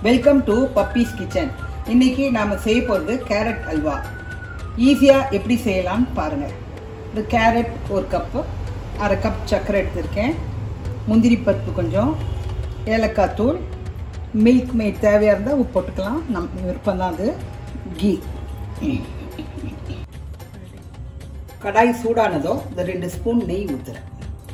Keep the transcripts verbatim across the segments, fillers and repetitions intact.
Welcome to puppies kitchen. இன்னைக்கு நாம செய்ய போகிறது கேரட் அல்வா. ஈஸியாக எப்படி செய்யலாம்னு பாருங்கள். இந்த கேரட் ஒரு கப்பு, அரை கப் சர்க்கரை எடுத்திருக்கேன், முந்திரி பருப்பு கொஞ்சம், ஏலக்காய் தூள், மில்க் மேட் தேவையாக இருந்தால் உப்பு போட்டுக்கலாம், நம் விருப்பம் தான் அது. கீ. கடாய் சூடானதோ இந்த ரெண்டு ஸ்பூன் நெய் ஊற்றுறேன்.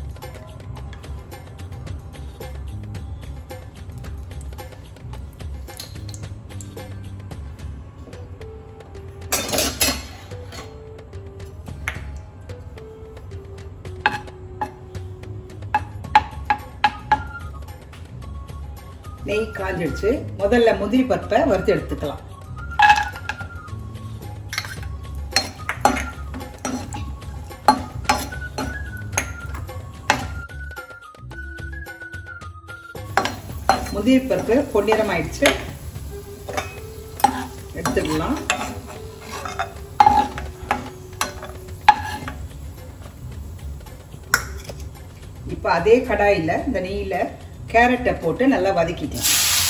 நெய் காஞ்சிடுச்சு. முதல்ல முந்திரி பருப்பை வறுத்து எடுத்துக்கலாம். முந்திரி பருப்பு பொன்னிறம் ஆயிடுச்சு, எடுத்துக்கலாம். இப்ப அதே கடாயில இந்த நெய்யில கேரட்டை போட்டு நல்லா வதக்கிட்டேன்.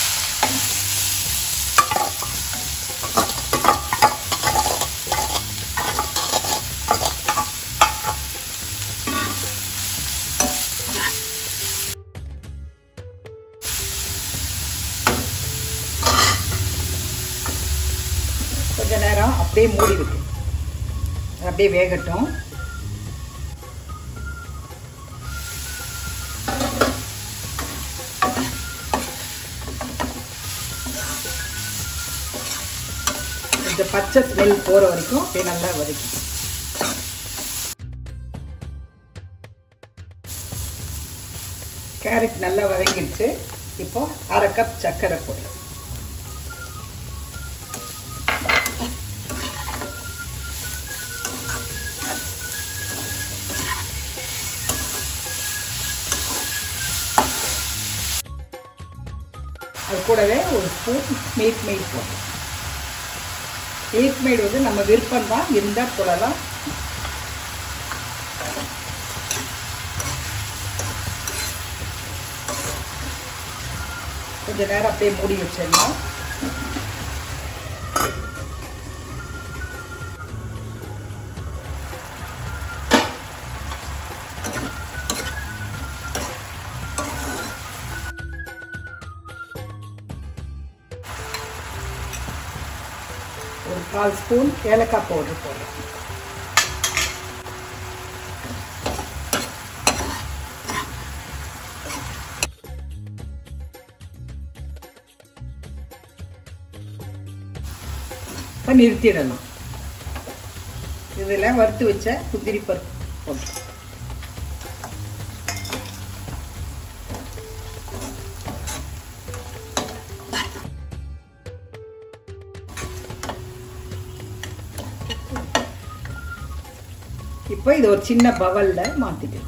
கொஞ்ச நேரம் அப்படியே மூடி விட்டு அப்படியே வேகட்டும். இந்த பச்சை ஸ்மெல் போற வரைக்கும் அப்படியே நல்லா வதக்கி. கேரட் நல்லா வதங்கிடுச்சு. இப்போ அரை கப் சர்க்கரை போடு. அது கூடவே ஒரு ஸ்பூன் மில்க் மேட் போடும். மில்க் மேட் வந்து நம்ம விருப்பம் தான், இருந்தால் போடலாம். கொஞ்ச நேரம் அப்படியே மூடி வச்சிடலாம். ஒரு கால் ஸ்பூன் ஏலக்காய் பவுடர் போடுறேன். நிறுத்திடலாம். இதில் வறுத்து வச்ச முந்திரி பருப்பு போட்டு இப்போ இது ஒரு சின்ன பவல்ல மாத்திக்கலாம்.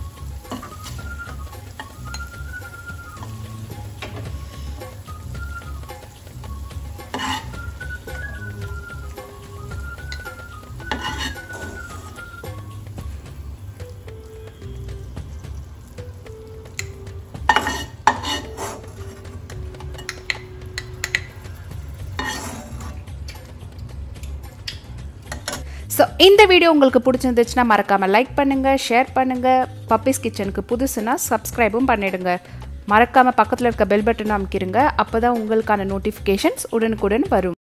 ஸோ இந்த வீடியோ உங்களுக்கு பிடிச்சிருந்துச்சுன்னா மறக்காமல் லைக் பண்ணுங்கள், ஷேர் பண்ணுங்கள். பப்பீஸ் கிச்சனுக்கு புதுசுனா சப்ஸ்கிரைபும் பண்ணிடுங்க. மறக்காமல் பக்கத்தில் இருக்க பெல் பட்டன் அமைக்கிருங்க. அப்போ தான் உங்களுக்கான நோட்டிஃபிகேஷன்ஸ் உடனுக்குடன் வரும்.